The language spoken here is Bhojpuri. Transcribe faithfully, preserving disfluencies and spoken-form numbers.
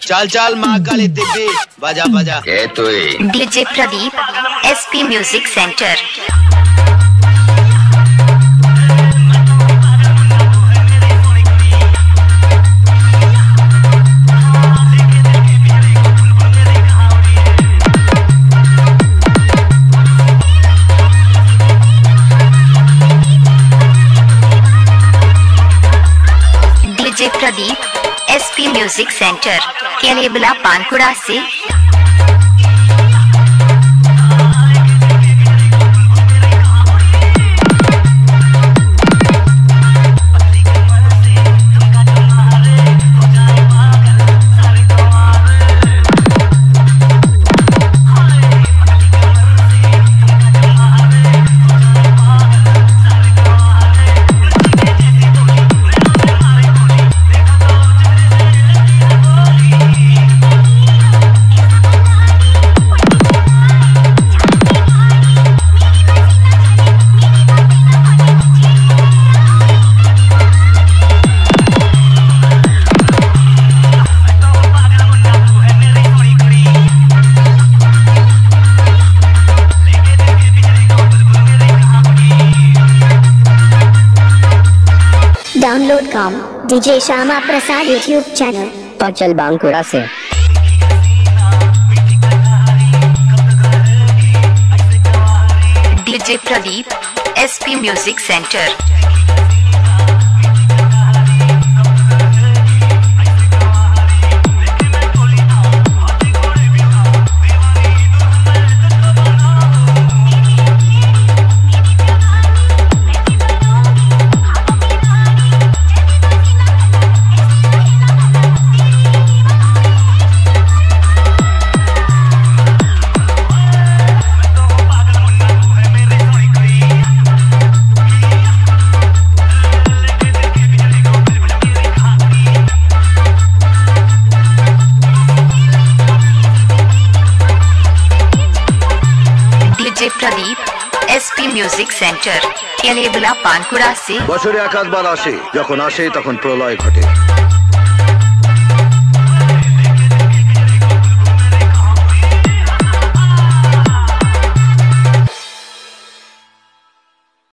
चल चल माँ काली दिव्य बजा बजा। ये तो DJ Pradeep SP music centre. DJ Pradeep SP music centre Kelebala Pankura से। Download com DJ Shyama Prasad YouTube channel Panchal Bankura से। DJ Pradeep SP music centre. DJ Pradeep SP music centre Kelebala Pankura से। বছরে একাধবার আসে, যখন আসে তখন প্রলয় ঘটে।